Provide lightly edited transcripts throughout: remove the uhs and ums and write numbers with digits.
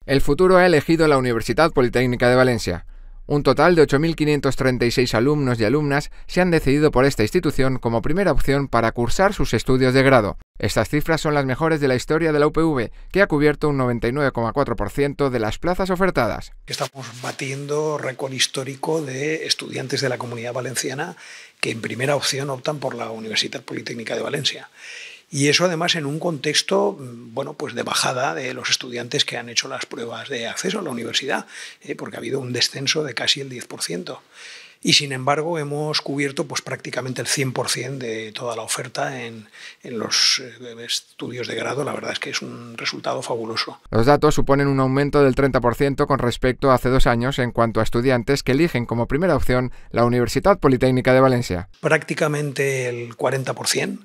El futuro ha elegido la Universitat Politécnica de Valencia. Un total de 8.536 alumnos y alumnas se han decidido por esta institución como primera opción para cursar sus estudios de grado. Estas cifras son las mejores de la historia de la UPV, que ha cubierto un 99,4% de las plazas ofertadas. Estamos batiendo récord histórico de estudiantes de la Comunidad Valenciana que en primera opción optan por la Universitat Politécnica de Valencia. Y eso además en un contexto, bueno, pues de bajada de los estudiantes que han hecho las pruebas de acceso a la universidad, porque ha habido un descenso de casi el 10%. Y sin embargo hemos cubierto pues prácticamente el 100% de toda la oferta en los estudios de grado. La verdad es que es un resultado fabuloso. Los datos suponen un aumento del 30% con respecto a hace 2 años en cuanto a estudiantes que eligen como primera opción la Universitat Politécnica de Valencia. Prácticamente el 40%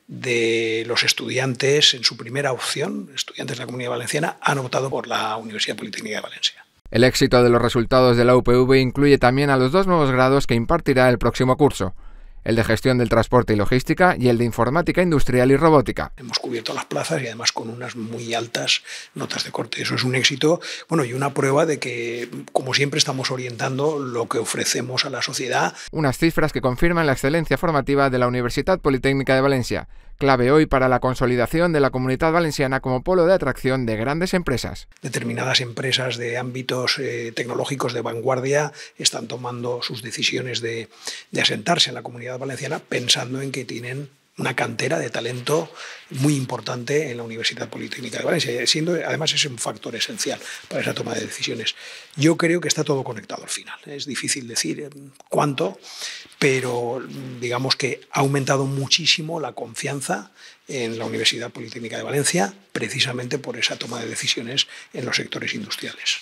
de los estudiantes en su primera opción, estudiantes de la Comunidad Valenciana, han optado por la Universidad Politécnica de Valencia. El éxito de los resultados de la UPV incluye también a los 2 nuevos grados que impartirá el próximo curso, el de Gestión del Transporte y Logística y el de Informática Industrial y Robótica. Hemos cubierto las plazas y además con unas muy altas notas de corte. Eso es un éxito, bueno, y una prueba de que, como siempre, estamos orientando lo que ofrecemos a la sociedad. Unas cifras que confirman la excelencia formativa de la Universitat Politécnica de Valencia, clave hoy para la consolidación de la Comunidad Valenciana como polo de atracción de grandes empresas. Determinadas empresas de ámbitos tecnológicos de vanguardia están tomando sus decisiones de asentarse en la Comunidad Valenciana pensando en que tienen una cantera de talento muy importante en la Universidad Politécnica de Valencia, siendo además es un factor esencial para esa toma de decisiones. Yo creo que está todo conectado al final. Es difícil decir cuánto, pero digamos que ha aumentado muchísimo la confianza en la Universidad Politécnica de Valencia precisamente por esa toma de decisiones en los sectores industriales.